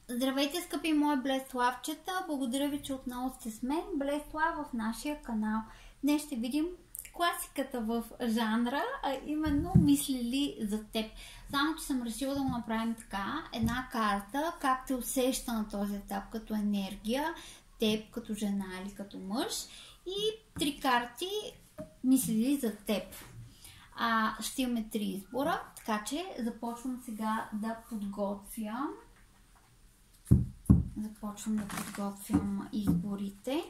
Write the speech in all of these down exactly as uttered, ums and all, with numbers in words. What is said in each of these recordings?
Здравейте, скъпи мои блеславчета! Благодаря ви, че отново сте с мен. Блеслав в нашия канал. Днес ще видим класиката в жанра, а именно мисли ли за теб. Само, че съм решила да го направим така. Една карта, как те усеща на този етап като енергия, теб като жена или като мъж. И три карти мисли ли за теб. А, ще имаме три избора, така че започвам сега да подготвям. Започвам да подготвям изборите.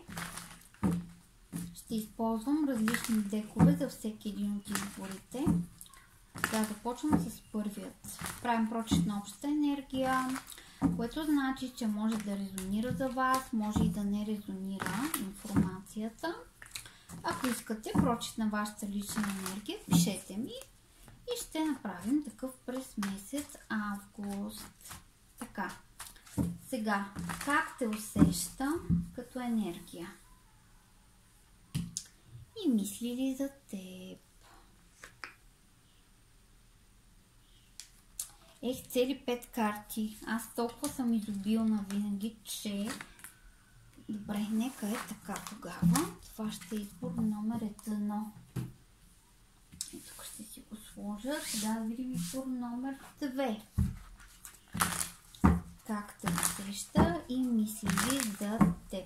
Ще използвам различни декове за всеки един от изборите. Сега започвам с първият. Правим прочит на общата енергия, което значи, че може да резонира за вас, може и да не резонира информацията. Ако искате прочит на вашата лична енергия, пишете ми и ще направим такъв през месец август. Така. Сега, как те усеща като енергия? И мисли ли за теб? Ех, цели пет карти. Аз толкова съм изобилна винаги, че... Добре, нека е така тогава. Това ще е избор номер едно. И тук ще си го сложа. Сега да видим избор номер две. Как те усеща и мисли ли за теб?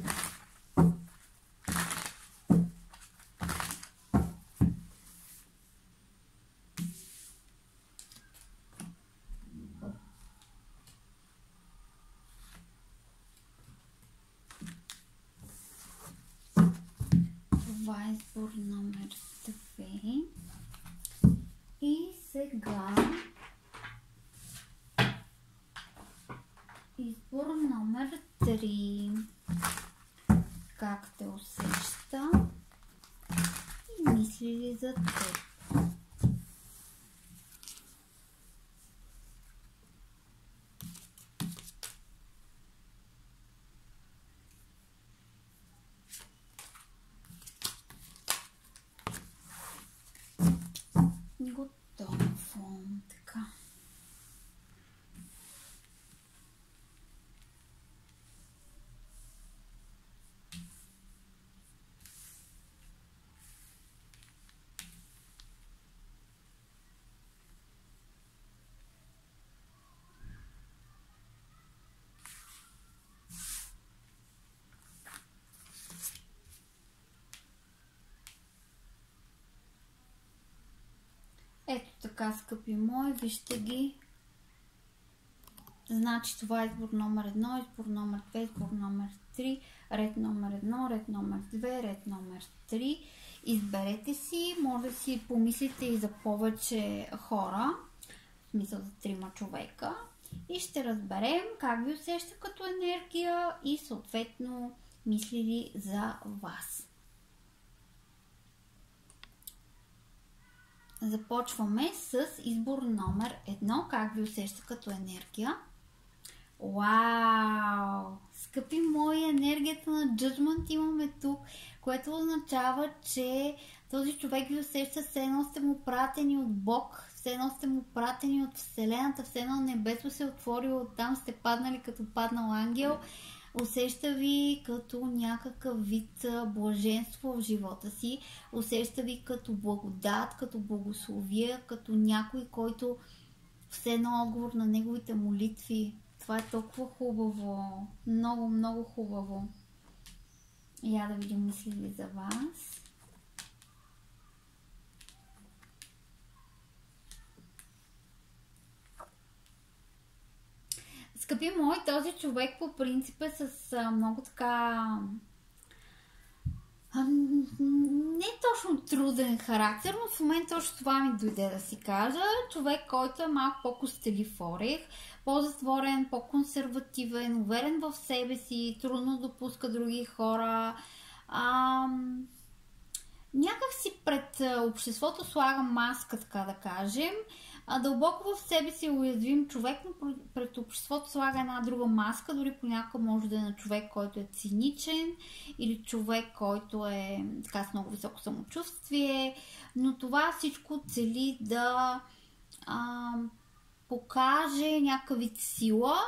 Това е избор номер две. И сега избор номер три. Как те усеща и мисли ли за теб? Готово. Така. Ето така, скъпи мои, вижте ги. Значи това е избор номер едно, избор номер две, избор номер три, ред номер едно, ред номер две, ред номер три. Изберете си, може да си помислите и за повече хора, в смисъл за трима човека. И ще разберем как ви усеща като енергия и съответно мисли ли за вас. Започваме с избор номер едно. Как ви усеща като енергия? Вау! Скъпи мои, енергията на Judgment имаме тук, което означава, че този човек ви усеща, все едно сте му пратени от Бог, все едно сте му пратени от Вселената, все едно небето се е отворило, оттам сте паднали като паднал ангел. Усеща ви като някакъв вид блаженство в живота си. Усеща ви като благодат, като благословие, като някой, който все едно отговор на неговите молитви. Това е толкова хубаво. Много, много хубаво. Я да видим мисли ли за вас. Скъпи мои, този човек по принцип е с а, много така а, не точно труден характер, но в момента точно това ми дойде да си кажа. Човек, който е малко по-костелив орех, по-затворен, по-консервативен, уверен в себе си, трудно допуска други хора. А, някак си пред обществото слага маска, така да кажем. А дълбоко в себе си е уязвим човек, но пред обществото слага една друга маска, дори понякога може да е на човек, който е циничен или човек, който е така с много високо самочувствие, но това всичко цели да а, покаже някакъв вид сила,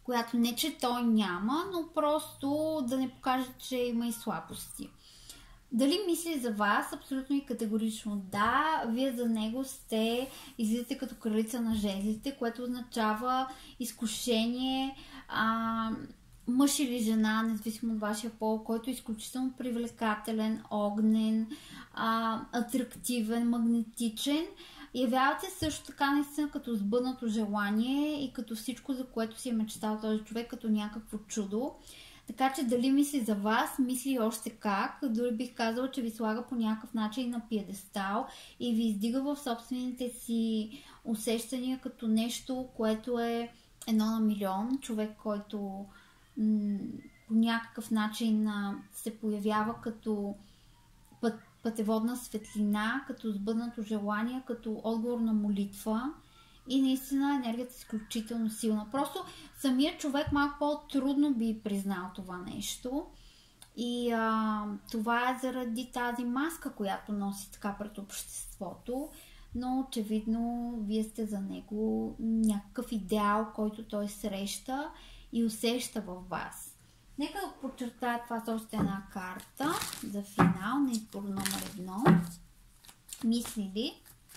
която не, че той няма, но просто да не покаже, че има и слабости. Дали мисли за вас? Абсолютно и категорично да. Вие за него сте, излизате като кралица на жезлите, което означава изкушение, а, мъж или жена, независимо от вашия пол, който е изключително привлекателен, огнен, а, атрактивен, магнетичен. Явявате също така наистина като сбъднато желание и като всичко, за което си е мечтал този човек, като някакво чудо. Така че дали мисли за вас, мисли още как. Дори бих казала, че ви слага по някакъв начин на пиедестал и ви издига в собствените си усещания като нещо, което е едно на милион. Човек, който м- по някакъв начин а, се появява като път, пътеводна светлина, като сбъднато желание, като отговор на молитва. И наистина енергията е изключително силна. Просто самият човек малко по-трудно би признал това нещо. И а, това е заради тази маска, която носи така пред обществото. Но очевидно вие сте за него някакъв идеал, който той среща и усеща във вас. Нека да подчертая това с още една карта за финал на избор номер едно. Мисли ли?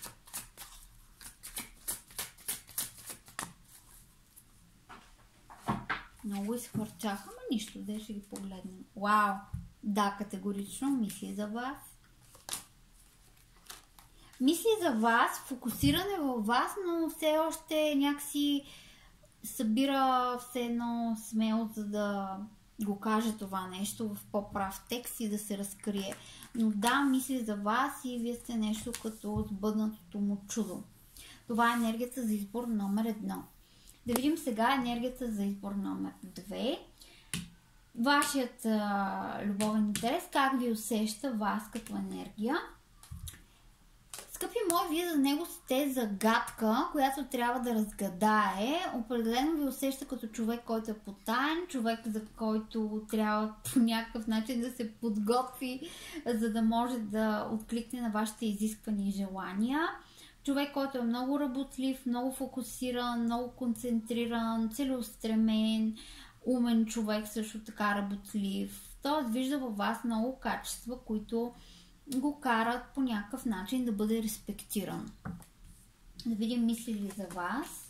Много изхвърчаха, но нищо, де ще ги погледнем. Вау! Да, категорично мисли за вас. Мисли за вас, фокусиране във вас, но все още някакси събира все едно смелост, за да го каже това нещо в по-прав текст и да се разкрие. Но да, мисли за вас и вие сте нещо като сбъднатото му чудо. Това е енергията за избор номер едно. Да видим сега енергията за избор номер две. Вашият а, любовен интерес, как ви усеща вас като енергия. Скъпи мои, вие за него сте загадка, която трябва да разгадае. Определено ви усеща като човек, който е потаен, човек, за който трябва по някакъв начин да се подготви, за да може да откликне на вашите изисквания и желания. Човек, който е много работлив, много фокусиран, много концентриран, целеустремен, умен човек, също така работлив. Тоест вижда във вас много качества, които го карат по някакъв начин да бъде респектиран. Да видим мисли ли за вас.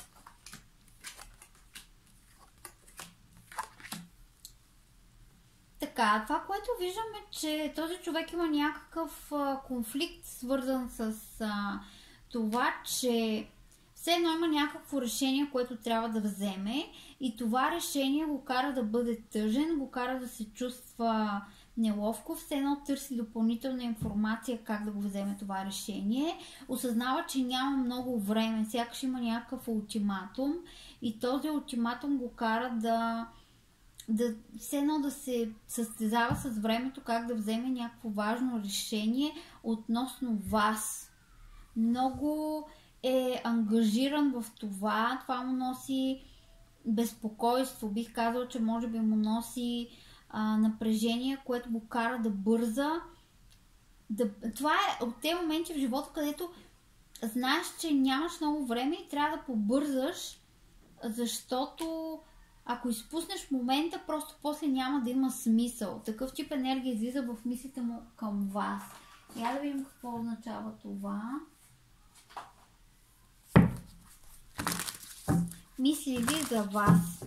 Така, това, което виждаме, че този човек има някакъв а, конфликт, свързан с а, това, че все едно има някакво решение, което трябва да вземе и това решение го кара да бъде тъжен, го кара да се чувства неловко, все едно търси допълнителна информация как да го вземе това решение, осъзнава, че няма много време, сякаш има някакъв ултиматум и този ултиматум го кара да да все едно да се състезава с времето как да вземе някакво важно решение относно вас. Много е ангажиран в това, това му носи безпокойство, бих казала, че може би му носи а, напрежение, което го кара да бърза. Да... Това е от тези моменти в живота, където знаеш, че нямаш много време и трябва да побързаш, защото ако изпуснеш момента, просто после няма да има смисъл. Такъв тип енергия излиза в мислите му към вас. Я да видим какво означава това. Мисли ли за вас?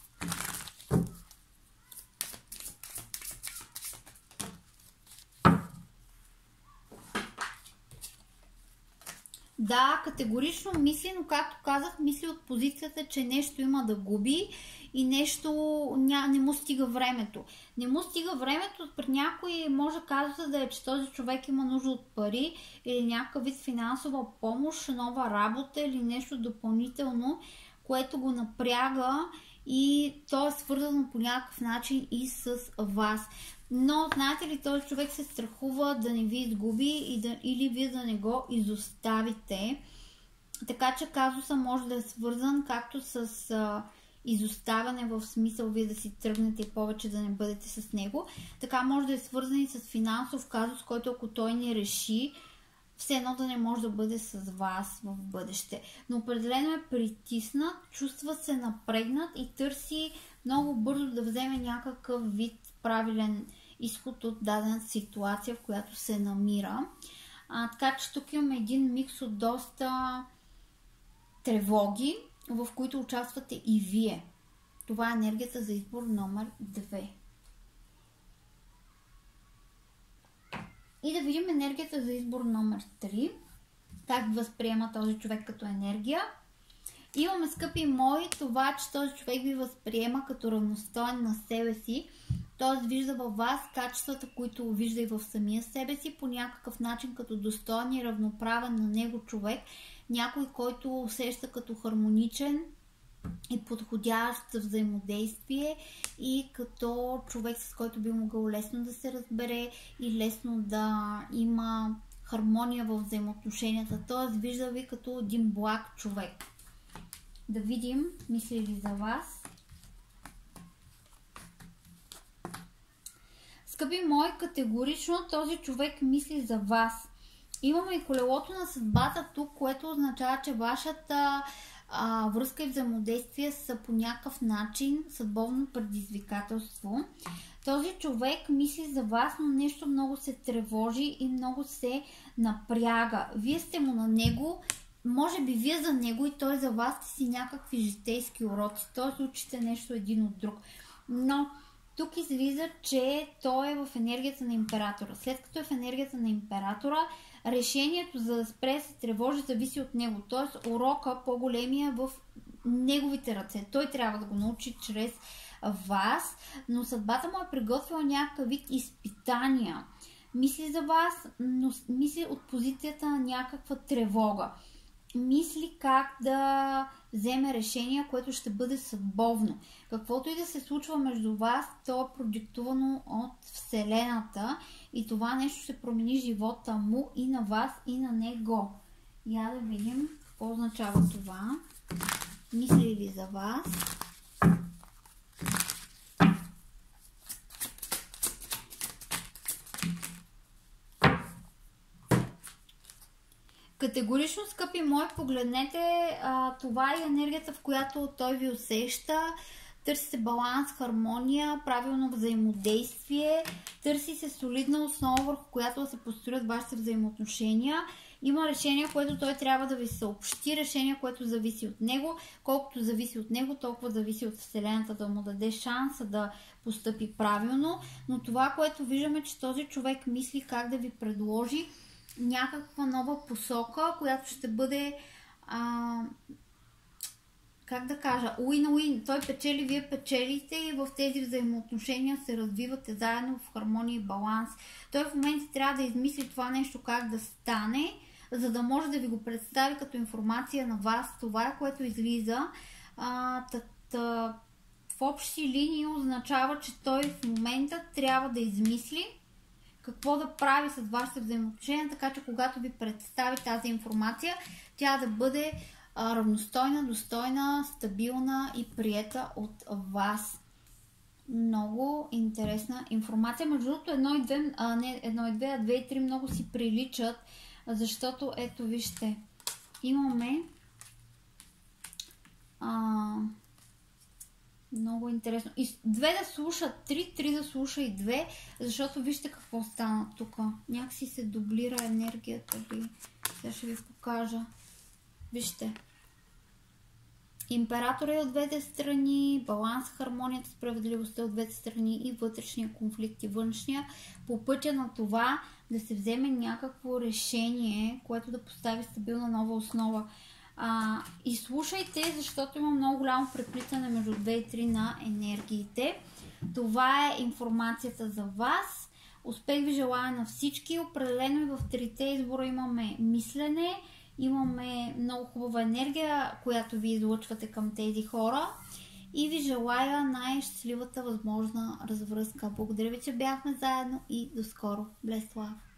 Да, категорично мисли, но както казах, мисли от позицията, че нещо има да губи и нещо ня, не му стига времето. Не му стига времето, при някой може казва да е, че този човек има нужда от пари или някакъв вид финансова помощ, нова работа или нещо допълнително, което го напряга и то е свързано по някакъв начин и с вас. Но знаете ли, този човек се страхува да не ви изгуби и да, или вие да не го изоставите. Така че казуса може да е свързан както с а, изоставяне в смисъл вие да си тръгнете и повече да не бъдете с него. Така може да е свързан и с финансов казус, който ако той не реши, все едно да не може да бъде с вас в бъдеще. Но определено е притиснат, чувства се напрегнат и търси много бързо да вземе някакъв вид правилен изход от дадена ситуация, в която се намира. А, така че тук имаме един микс от доста тревоги, в които участвате и вие. Това е енергията за избор номер две. И да видим енергията за избор номер три. Как възприема този човек като енергия. Имаме, скъпи мои, това, че този човек ви възприема като равностоен на себе си. Т.е. вижда във вас качествата, които вижда и в самия себе си, по някакъв начин като достоен и равноправен на него човек. Някой, който усеща като хармоничен и подходящ за взаимодействие и като човек, с който би могъл лесно да се разбере и лесно да има хармония в взаимоотношенията. Т.е. вижда ви като един благ човек. Да видим, мисли ли за вас. Скъпи мои, категорично този човек мисли за вас. Имаме и колелото на съдбата тук, което означава, че вашата а, връзка и взаимодействие са по някакъв начин съдбовно предизвикателство. Този човек мисли за вас, но нещо много се тревожи и много се напряга. Вие сте му на него, може би вие за него и той за вас сте си някакви житейски уроци. Т.е. учите нещо един от друг. Но тук излиза, че той е в енергията на императора. След като е в енергията на императора, решението за да спре да се тревожи зависи от него. Т.е. урока по-големия е в неговите ръце. Той трябва да го научи чрез вас, но съдбата му е приготвила някакъв вид изпитания. Мисли за вас, но мисли от позицията на някаква тревога. Мисли как да вземе решение, което ще бъде съдбовно. Каквото и да се случва между вас, то е продиктувано от Вселената и това нещо ще промени живота му и на вас, и на него. Я да видим какво означава това. Мисли ли за вас? Категорично, скъпи мои, погледнете, а, това е енергията, в която той ви усеща. Търси се баланс, хармония, правилно взаимодействие, търси се солидна основа, върху която да се построят вашите взаимоотношения. Има решение, което той трябва да ви съобщи, решение, което зависи от него. Колкото зависи от него, толкова зависи от Вселената да му даде шанса да постъпи правилно. Но това, което виждаме, че този човек мисли как да ви предложи някаква нова посока, която ще бъде, а, как да кажа, уин-уин. Той печели, вие печелите и в тези взаимоотношения се развивате заедно в хармония и баланс. Той в момента трябва да измисли това нещо как да стане, за да може да ви го представи като информация на вас. Това е, което излиза. А, тът, тът, в общи линии означава, че той в момента трябва да измисли какво да прави с вашите взаимоотношения, така че когато ви представи тази информация, тя да бъде а, равностойна, достойна, стабилна и приета от вас. Много интересна информация. Между другото, едно и две, а не едно и две, а две и три много си приличат, защото ето вижте, имаме а, много интересно. И две да слуша три, три да слуша и две, защото вижте какво стана тук. Някакси се дублира енергията ви. Сега ще ви покажа. Вижте. Император е от двете страни, баланс, хармонията, справедливостта от двете страни и вътрешния конфликт и външния. По пътя на това да се вземе някакво решение, което да постави стабилна нова основа. А, и слушайте, защото има много голямо преплитане между две и три на енергиите. Това е информацията за вас. Успех ви желая на всички. Определено и в трите избора имаме мислене, имаме много хубава енергия, която ви излъчвате към тези хора. И ви желая най-щастливата възможна развръзка. Благодаря ви, че бяхме заедно и до скоро. Bless love!